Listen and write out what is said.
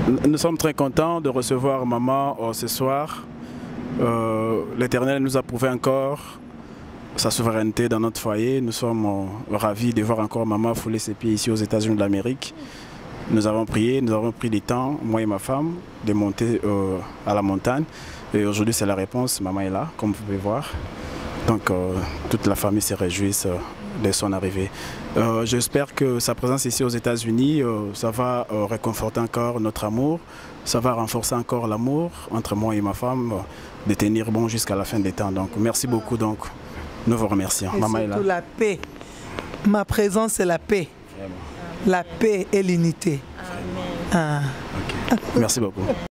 Nous sommes très contents de recevoir maman ce soir. L'Éternel nous a prouvé encore sa souveraineté dans notre foyer. Nous sommes ravis de voir encore maman fouler ses pieds ici aux États-Unis de l'Amérique. Nous avons prié, nous avons pris le temps, moi et ma femme, de monter à la montagne. Et aujourd'hui, c'est la réponse. Maman est là, comme vous pouvez voir. Donc, toute la famille se réjouit de son arrivée. J'espère que sa présence ici aux États-Unis, ça va réconforter encore notre amour. Ça va renforcer encore l'amour entre moi et ma femme, de tenir bon jusqu'à la fin des temps. Donc, merci beaucoup. Donc, nous vous remercions. Et maman est là. surtout la paix. Ma présence, c'est la paix. Vraiment. La paix et l'unité. Amen. Okay. Merci beaucoup.